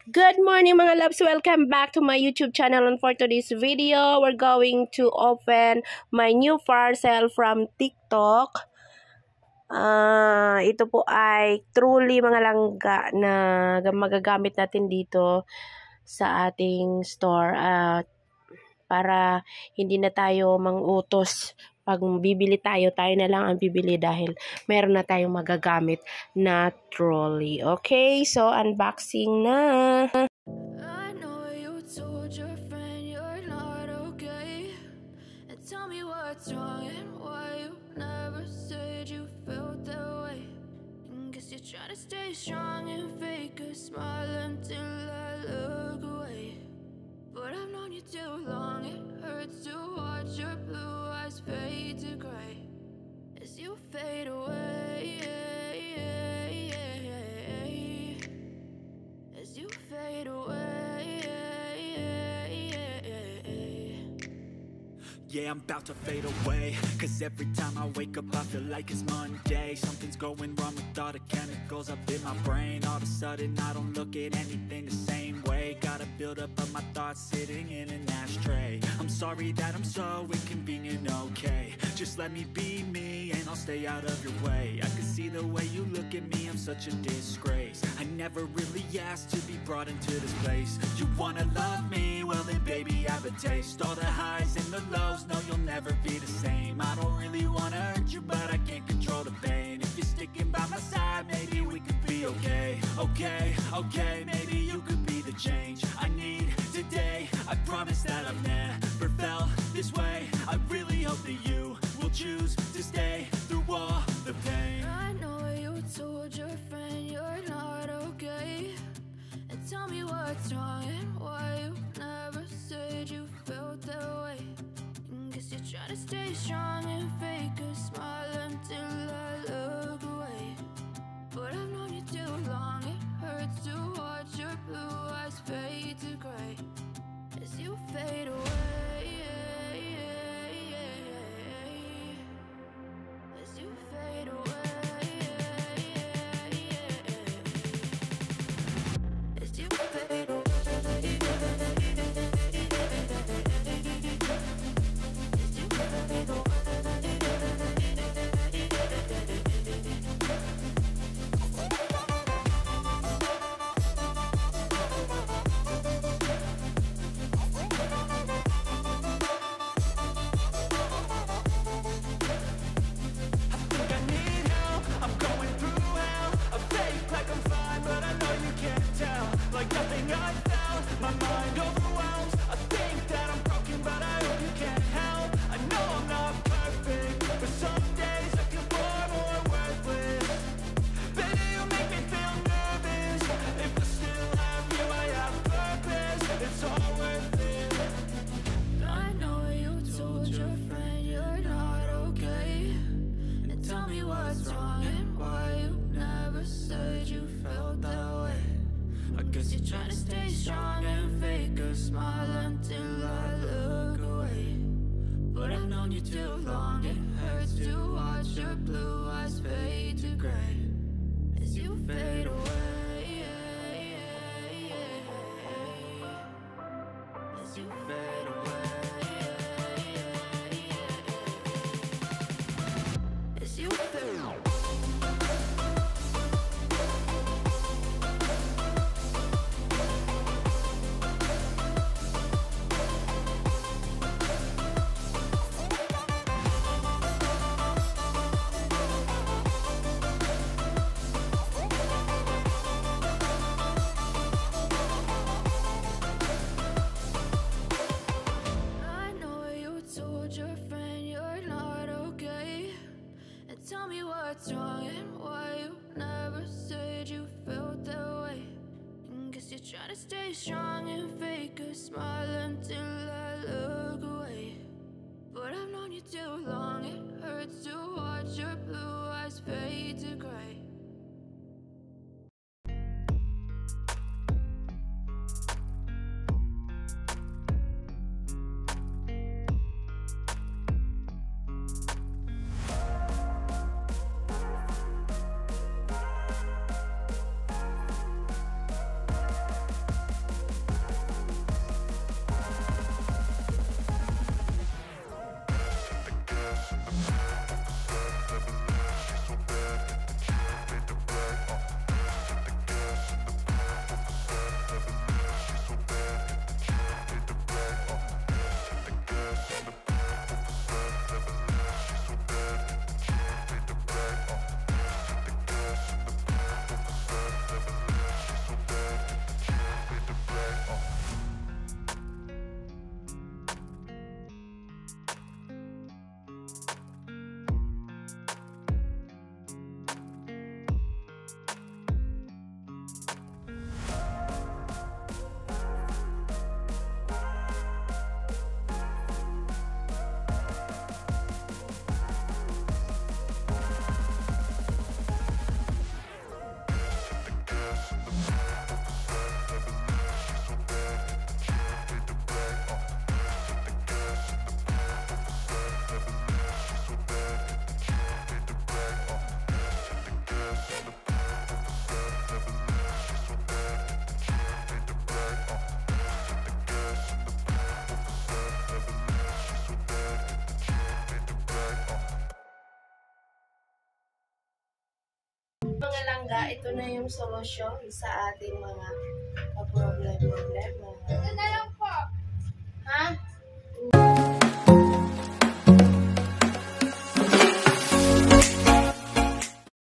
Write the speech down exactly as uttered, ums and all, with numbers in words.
Good morning mga loves! Welcome back to my YouTube channel, and for today's video, we're going to open my new parcel from TikTok. Uh, ito po ay truly mga langga na magagamit natin dito sa ating store uh, para hindi na tayo mangutos. Pag bibili tayo, tayo na lang ang bibili dahil meron na tayong magagamit na trolley. Okay, so unboxing na! I know you told your friend you're not okay, and tell me what's wrong and why you never said you felt that way. And guess you're trying to stay strong and fake a smile until I look away. But I've known you too long, it hurts to watch your blue eyes fade to gray as you fade away, as you fade away. Yeah, I'm about to fade away, cause every time I wake up I feel like it's Monday. Something's going wrong with all the chemicals up in my brain. All of a sudden I don't look at anything the same way. Gotta build up of my thoughts sitting in an ashtray. I'm sorry that I'm so inconvenient, okay. Just let me be me and I'll stay out of your way. I can see the way you look at me, I'm such a disgrace. I never really asked to be brought into this place. You wanna love me? Well then baby I have a taste. All the highs and the lows, no you'll never be the same. I don't really wanna hurt you but I can't control the pain. If you're sticking by my side, maybe we could be okay. Okay, okay, maybe you could be the change I need today. I promise that I've never felt this way. I really hope that you will choose to stay through all the pain. I know you told your friend you're not okay, and tell me what's wrong and why you never said you felt that way. And guess you're trying to stay strong and fake a smile until I look away. But I've known you too long, it hurts to watch your blue eyes fade to gray as you fade away, as you fade away, as you fade away. Trying to stay strong and fake a smile until I look away. But I've known you too long, it hurts to watch your blue eyes fade to gray as you fade away, as you fade away, as you fade away. Tell me what's wrong and why you never said you felt that way. And guess you're trying to stay strong and fake a smile until I look away. But I've known you too long, it hurts to watch your blue eyes fade to gray. Mga langga, ito na yung solusyon sa ating mga